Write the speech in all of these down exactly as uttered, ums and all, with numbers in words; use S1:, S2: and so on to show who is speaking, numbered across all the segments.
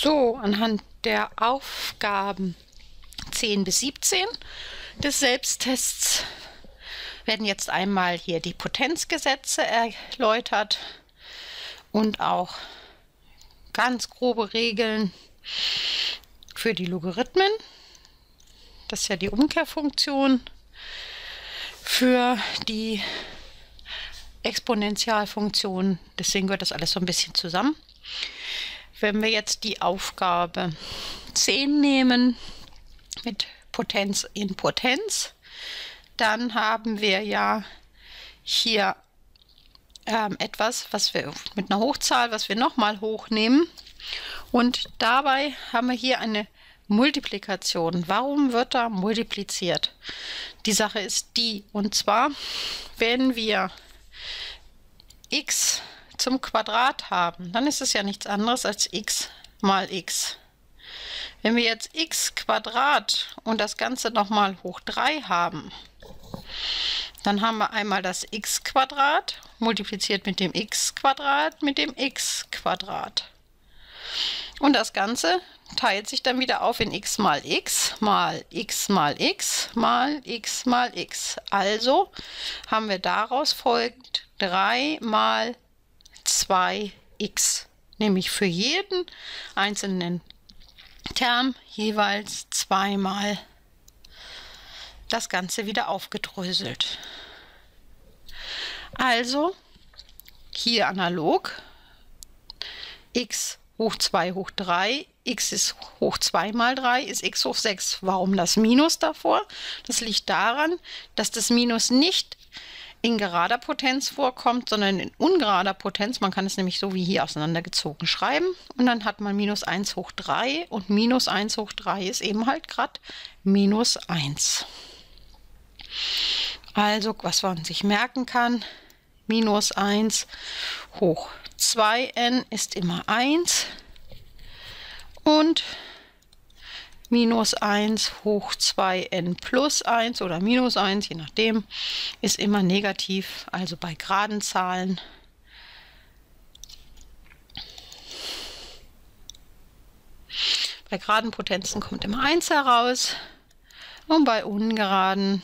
S1: So, anhand der Aufgaben zehn bis siebzehn des Selbsttests werden jetzt einmal hier die Potenzgesetze erläutert und auch ganz grobe Regeln für die Logarithmen. Das ist ja die Umkehrfunktion für die Exponentialfunktion. Deswegen gehört das alles so ein bisschen zusammen. Wenn wir jetzt die Aufgabe zehn nehmen mit Potenz in Potenz, dann haben wir ja hier ähm, etwas, was wir mit einer Hochzahl, was wir nochmal hochnehmen. Und dabei haben wir hier eine Multiplikation. Warum wird da multipliziert? Die Sache ist die, und zwar, wenn wir x zum Quadrat haben, dann ist es ja nichts anderes als x mal x. Wenn wir jetzt x Quadrat und das Ganze nochmal hoch drei haben, dann haben wir einmal das x Quadrat multipliziert mit dem x Quadrat mit dem x Quadrat. Und das Ganze teilt sich dann wieder auf in x mal x mal x mal x mal x mal x. Also haben wir daraus folgend drei mal zwei x, nämlich für jeden einzelnen Term jeweils zweimal das Ganze wieder aufgedröselt. Also hier analog x hoch zwei hoch drei, x ist hoch zwei mal drei, ist x hoch sechs. Warum das Minus davor? Das liegt daran, dass das Minus nicht in gerader Potenz vorkommt, sondern in ungerader Potenz. Man kann es nämlich so wie hier auseinandergezogen schreiben. Und dann hat man minus eins hoch drei und minus eins hoch drei ist eben halt gerade minus eins. Also, was man sich merken kann, minus eins hoch zwei n ist immer eins und minus eins hoch zwei n plus eins oder minus eins, je nachdem, ist immer negativ, also bei geraden Zahlen. Bei geraden Potenzen kommt immer eins heraus und bei ungeraden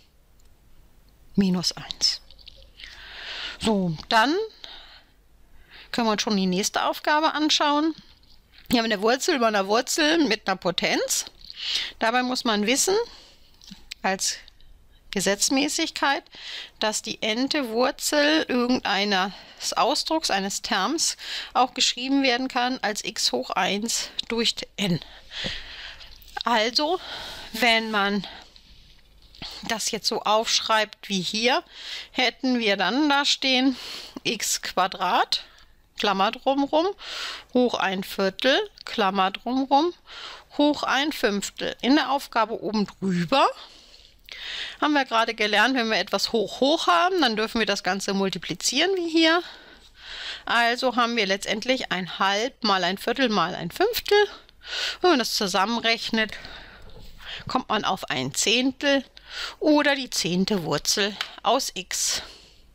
S1: minus eins. So, dann können wir uns schon die nächste Aufgabe anschauen. Wir haben eine Wurzel über einer Wurzel mit einer Potenz. Dabei muss man wissen, als Gesetzmäßigkeit, dass die n-te Wurzel irgendeines Ausdrucks, eines Terms, auch geschrieben werden kann als x hoch eins durch n. Also, wenn man das jetzt so aufschreibt wie hier, hätten wir dann da stehen x Quadrat, Klammer drumherum, hoch ein Viertel, Klammer drumherum, hoch ein Fünftel. In der Aufgabe oben drüber haben wir gerade gelernt, wenn wir etwas hoch hoch haben, dann dürfen wir das Ganze multiplizieren wie hier. Also haben wir letztendlich ein Halb mal ein Viertel mal ein Fünftel. Wenn man das zusammenrechnet, kommt man auf ein Zehntel oder die zehnte Wurzel aus x.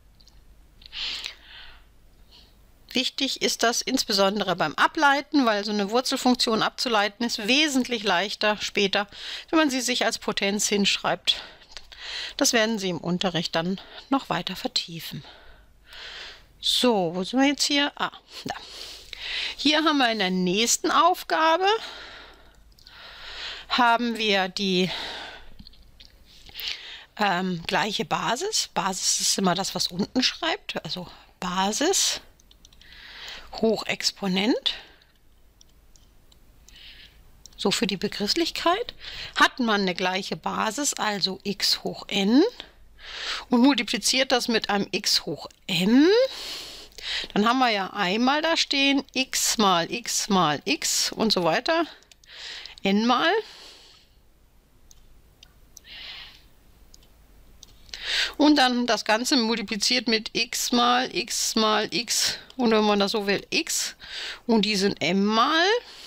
S1: Wichtig ist das insbesondere beim Ableiten, weil so eine Wurzelfunktion abzuleiten ist wesentlich leichter später, wenn man sie sich als Potenz hinschreibt. Das werden Sie im Unterricht dann noch weiter vertiefen. So, wo sind wir jetzt hier? Ah, da. Hier haben wir in der nächsten Aufgabe haben wir die ähm, gleiche Basis. Basis ist immer das, was unten schreibt, also Basis hoch Exponent. So für die Begrifflichkeit. Hat man eine gleiche Basis, also x hoch n, und multipliziert das mit einem x hoch m, dann haben wir ja einmal da stehen x mal x mal x und so weiter, n mal. Und dann das Ganze multipliziert mit x mal x mal x und wenn man das so will, x und die sind m mal.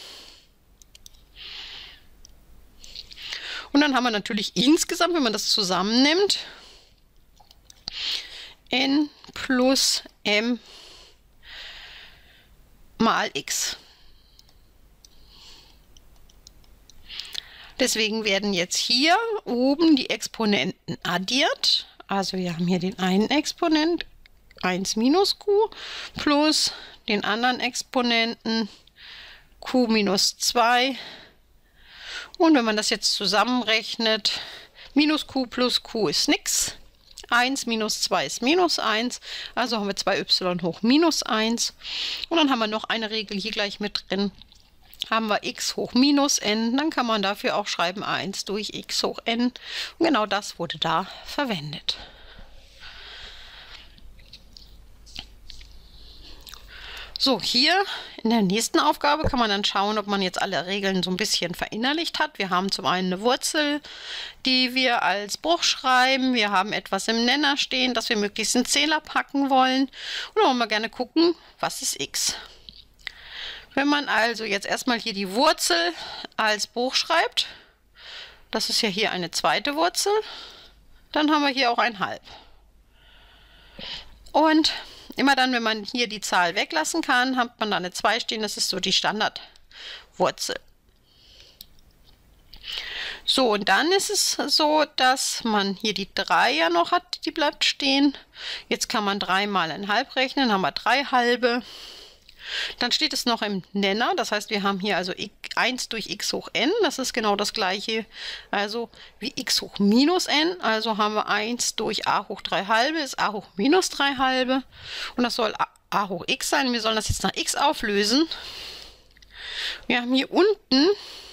S1: Und dann haben wir natürlich insgesamt, wenn man das zusammennimmt, n plus m mal x. Deswegen werden jetzt hier oben die Exponenten addiert. Also wir haben hier den einen Exponent, eins minus q, plus den anderen Exponenten q minus zwei. Und wenn man das jetzt zusammenrechnet, minus q plus q ist nichts. eins minus zwei ist minus eins. Also haben wir zwei y hoch minus eins. Und dann haben wir noch eine Regel hier gleich mit drin. Haben wir x hoch minus n. Dann kann man dafür auch schreiben eins durch x hoch n. Und genau das wurde da verwendet. So, hier in der nächsten Aufgabe kann man dann schauen, ob man jetzt alle Regeln so ein bisschen verinnerlicht hat. Wir haben zum einen eine Wurzel, die wir als Bruch schreiben. Wir haben etwas im Nenner stehen, das wir möglichst in Zähler packen wollen. Und dann wollen wir gerne gucken, was ist x. Wenn man also jetzt erstmal hier die Wurzel als Bruch schreibt, das ist ja hier eine zweite Wurzel, dann haben wir hier auch ein Halb. Und immer dann, wenn man hier die Zahl weglassen kann, hat man da eine zwei stehen. Das ist so die Standardwurzel. So, und dann ist es so, dass man hier die drei ja noch hat, die bleibt stehen. Jetzt kann man drei mal ein Halb rechnen, haben wir drei Halbe. Dann steht es noch im Nenner, das heißt, wir haben hier also eins durch x hoch n, das ist genau das gleiche, also wie x hoch minus n, also haben wir eins durch a hoch drei halbe, ist a hoch minus drei halbe und das soll a hoch x sein. Wir sollen das jetzt nach x auflösen. Wir haben hier unten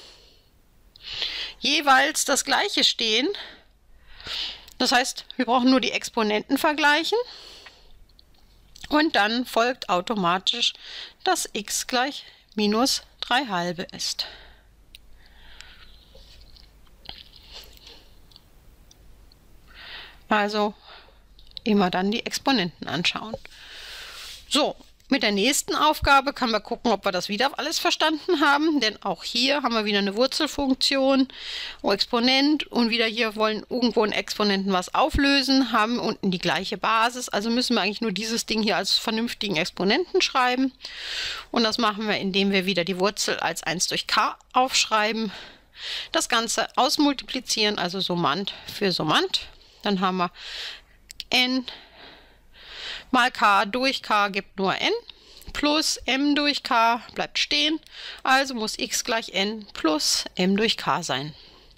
S1: jeweils das gleiche stehen, das heißt, wir brauchen nur die Exponenten vergleichen. Und dann folgt automatisch, dass x gleich minus drei halbe ist. Also immer dann die Exponenten anschauen. So, mit der nächsten Aufgabe können wir gucken, ob wir das wieder alles verstanden haben. Denn auch hier haben wir wieder eine Wurzelfunktion, Exponent und wieder hier wollen irgendwo in Exponenten was auflösen, haben unten die gleiche Basis. Also müssen wir eigentlich nur dieses Ding hier als vernünftigen Exponenten schreiben. Und das machen wir, indem wir wieder die Wurzel als eins durch k aufschreiben. Das Ganze ausmultiplizieren, also Summand für Summand. Dann haben wir n mal k durch k gibt nur n, plus m durch k bleibt stehen, also muss x gleich n plus m durch k sein.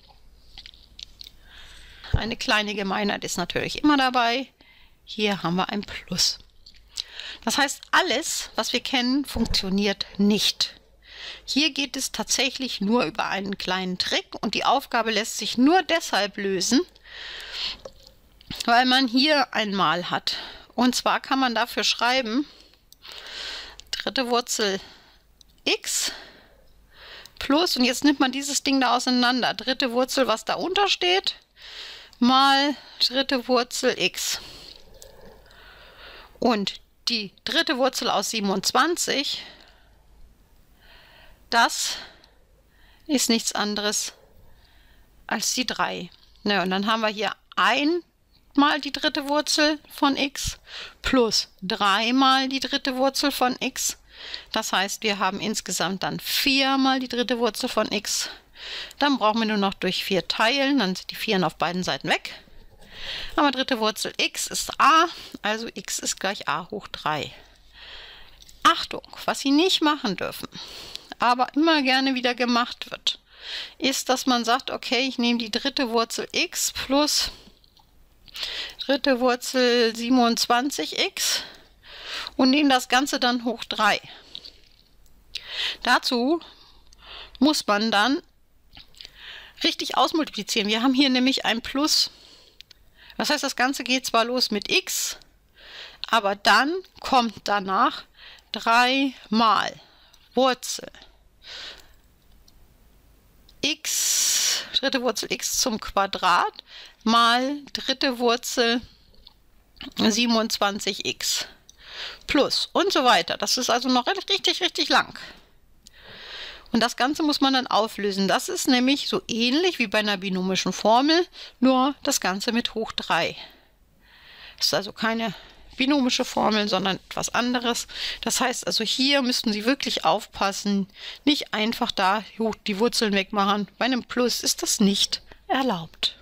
S1: Eine kleine Gemeinheit ist natürlich immer dabei, hier haben wir ein Plus. Das heißt, alles, was wir kennen, funktioniert nicht. Hier geht es tatsächlich nur über einen kleinen Trick und die Aufgabe lässt sich nur deshalb lösen, weil man hier ein Mal hat. Und zwar kann man dafür schreiben, dritte Wurzel x plus, und jetzt nimmt man dieses Ding da auseinander, dritte Wurzel, was da unter steht, mal dritte Wurzel x. Und die dritte Wurzel aus siebenundzwanzig, das ist nichts anderes als die drei. Na, und dann haben wir hier ein mal die dritte Wurzel von x plus drei mal die dritte Wurzel von x. Das heißt, wir haben insgesamt dann vier mal die dritte Wurzel von x. Dann brauchen wir nur noch durch vier teilen, dann sind die vier auf beiden Seiten weg. Aber dritte Wurzel x ist a, also x ist gleich a hoch drei. Achtung, was Sie nicht machen dürfen, aber immer gerne wieder gemacht wird, ist, dass man sagt, okay, ich nehme die dritte Wurzel x plus dritte Wurzel siebenundzwanzig x und nehme das Ganze dann hoch drei. Dazu muss man dann richtig ausmultiplizieren. Wir haben hier nämlich ein Plus. Das heißt, das Ganze geht zwar los mit x, aber dann kommt danach drei mal Wurzel x, dritte Wurzel x zum Quadrat mal dritte Wurzel siebenundzwanzig x plus und so weiter. Das ist also noch richtig, richtig lang. Und das Ganze muss man dann auflösen. Das ist nämlich so ähnlich wie bei einer binomischen Formel, nur das Ganze mit hoch drei. Das ist also keine binomische Formel, sondern etwas anderes. Das heißt also, hier müssten Sie wirklich aufpassen, nicht einfach da die Wurzeln wegmachen. Bei einem Plus ist das nicht erlaubt.